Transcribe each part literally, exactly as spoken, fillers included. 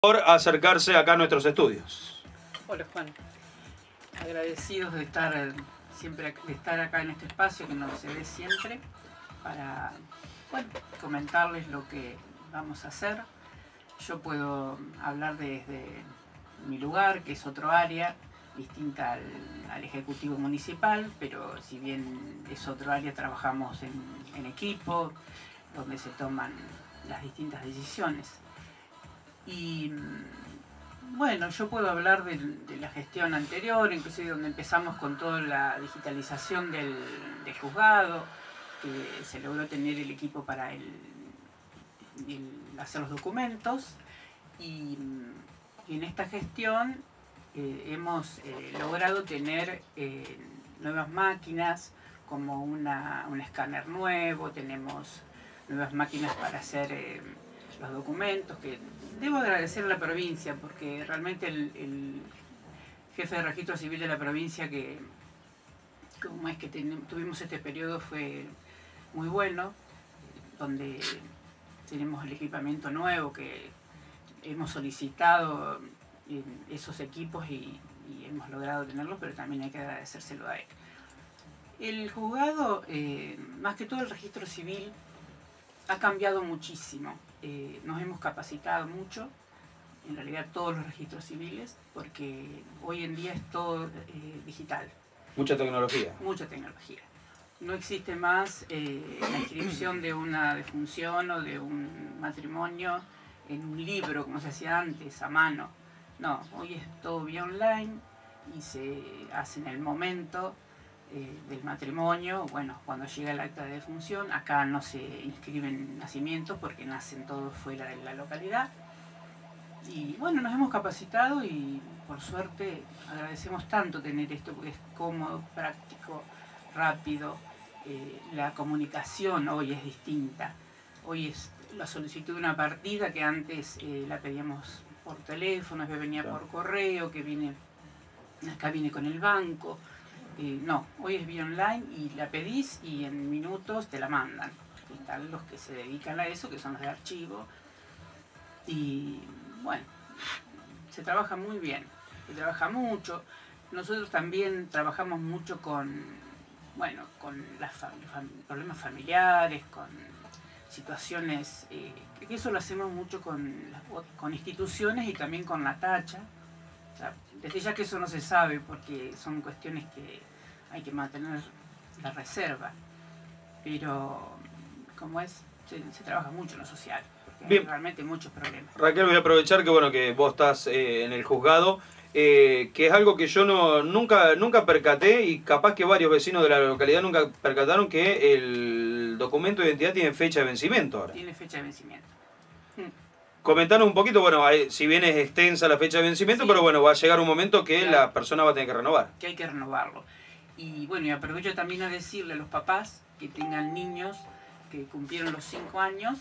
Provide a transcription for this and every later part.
Por acercarse acá a nuestros estudios. Hola Juan, agradecidos de estar siempre de estar acá en este espacio que nos se ve siempre para bueno, comentarles lo que vamos a hacer. Yo puedo hablar desde mi lugar, que es otro área distinta al, al Ejecutivo Municipal, pero si bien es otro área, trabajamos en, en equipo, donde se toman las distintas decisiones. Y bueno, yo puedo hablar de, de la gestión anterior, inclusive donde empezamos con toda la digitalización del, del juzgado, que se logró tener el equipo para el, el hacer los documentos. Y, y en esta gestión eh, hemos eh, logrado tener eh, nuevas máquinas, como una, un escáner nuevo, tenemos nuevas máquinas para hacer eh, los documentos, que debo agradecer a la provincia, porque realmente el, el jefe de registro civil de la provincia, que como es que ten, tuvimos este periodo, fue muy bueno, donde tenemos el equipamiento nuevo que hemos solicitado esos equipos y, y hemos logrado tenerlos, pero también hay que agradecérselo a él. El juzgado, eh, más que todo el registro civil, ha cambiado muchísimo. Eh, nos hemos capacitado mucho, en realidad todos los registros civiles, porque hoy en día es todo eh, digital. Mucha tecnología. Mucha tecnología. No existe más eh, la inscripción de una defunción o de un matrimonio en un libro, como se hacía antes, a mano. No, hoy es todo vía online y se hace en el momento eh, del matrimonio. Bueno, cuando llega el acta de defunción, acá no se inscriben nacimientos porque nacen todos fuera de la localidad. Y bueno, nos hemos capacitado y por suerte agradecemos tanto tener esto porque es cómodo, práctico, rápido. Eh, la comunicación hoy es distinta. Hoy es la solicitud de una partida que antes eh, la pedíamos por teléfono, que venía por correo, que viene acá viene con el banco. Eh, no, hoy es vía online y la pedís y en minutos te la mandan. Y están los que se dedican a eso, que son los de archivo. Y bueno, se trabaja muy bien, se trabaja mucho. Nosotros también trabajamos mucho con, bueno, con los fam fam problemas familiares, con situaciones, eh, que eso lo hacemos mucho con, con instituciones y también con la tacha. O sea, desde ya que eso no se sabe porque son cuestiones que hay que mantener la reserva, pero como es, se, se trabaja mucho en lo social. Bien. Hay realmente muchos problemas. Raquel, voy a aprovechar que bueno que vos estás eh, en el juzgado, eh, que es algo que yo no nunca nunca percaté y capaz que varios vecinos de la localidad nunca percataron, que el documento de identidad tiene fecha de vencimiento ahora. Tiene fecha de vencimiento. Mm. Comentanos un poquito, bueno, si bien es extensa la fecha de vencimiento, sí, pero bueno, va a llegar un momento que claro, la persona va a tener que renovar. Que hay que renovarlo. Y bueno, y aprovecho también a decirle a los papás que tengan niños que cumplieron los cinco años,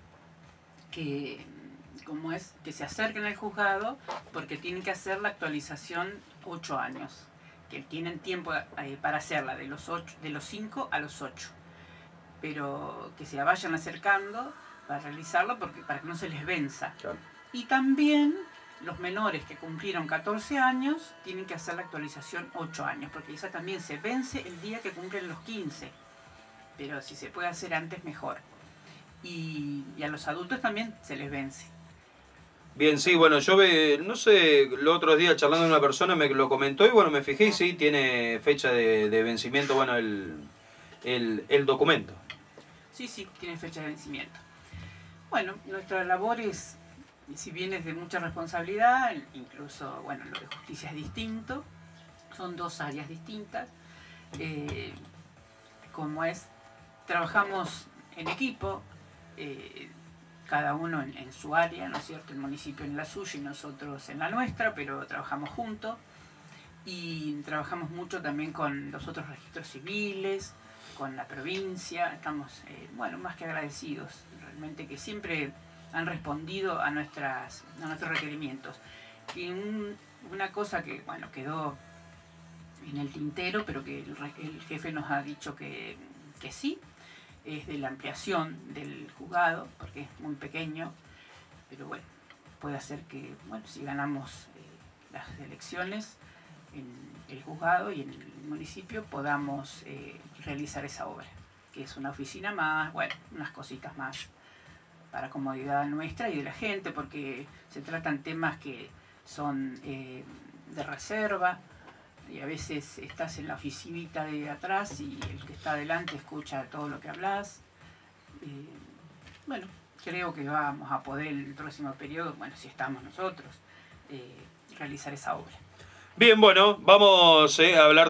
que como es que se acerquen al juzgado porque tienen que hacer la actualización ocho años, que tienen tiempo eh, para hacerla de los, ocho, de los cinco a los ocho, pero que se vayan acercando para realizarlo porque, para que no se les venza. Claro. Y también los menores que cumplieron catorce años tienen que hacer la actualización ocho años, porque esa también se vence el día que cumplen los quince, pero si se puede hacer antes mejor. Y, y a los adultos también se les vence. Bien, sí, bueno, yo ve, no sé, el otro día charlando con una persona me lo comentó y bueno, me fijé y sí, tiene fecha de, de vencimiento, bueno, el, el, el documento. Sí, sí, tiene fecha de vencimiento. Bueno, nuestra labor es, si bien es de mucha responsabilidad, incluso, bueno, lo de justicia es distinto, son dos áreas distintas, eh, como es, trabajamos en equipo, eh, cada uno en, en su área, ¿no es cierto? El municipio en la suya y nosotros en la nuestra, pero trabajamos juntos y trabajamos mucho también con los otros registros civiles, con la provincia. Estamos, eh, bueno, más que agradecidos, realmente, que siempre han respondido a, nuestras, a nuestros requerimientos. Y un, una cosa que, bueno, quedó en el tintero, pero que el, el jefe nos ha dicho que, que sí, es de la ampliación del juzgado, porque es muy pequeño, pero bueno, puede hacer que, bueno, si ganamos eh, las elecciones en el juzgado y en el municipio, podamos eh, realizar esa obra, que es una oficina más, bueno, unas cositas más para comodidad nuestra y de la gente, porque se tratan temas que son eh, de reserva, y a veces estás en la oficinita de atrás y el que está adelante escucha todo lo que hablas. Eh, bueno, creo que vamos a poder en el próximo periodo, bueno, si estamos nosotros, eh, realizar esa obra. Bien, bueno, vamos eh, a hablar